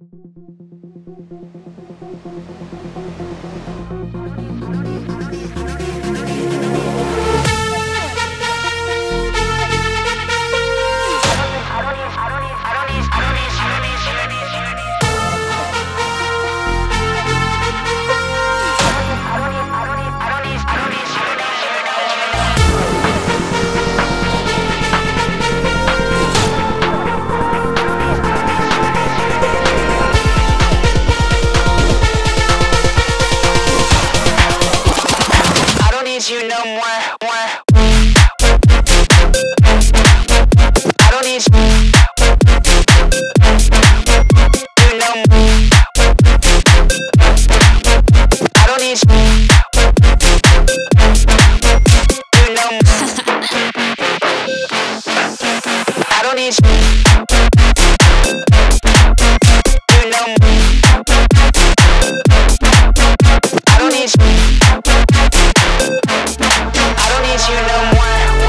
You no more. I don't need you no more. I don't need you no more. I don't need you no more. I don't need you. You no more.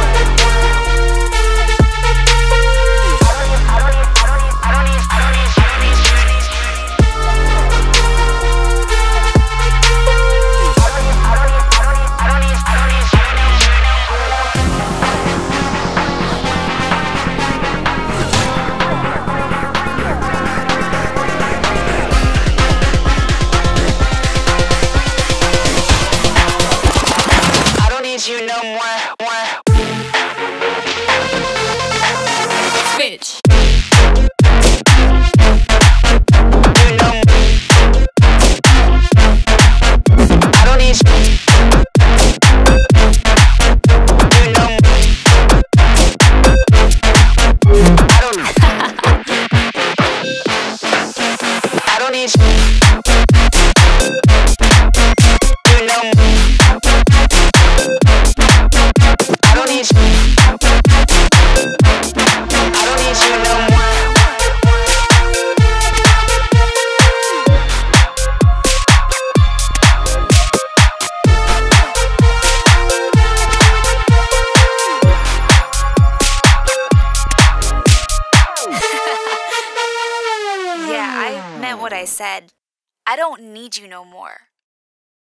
You no more. Bitch. You no more. I don't need you. You no more. I don't need you. You no more. I don't need you. I don't need you no more. Yeah, I meant what I said. I don't need you no more.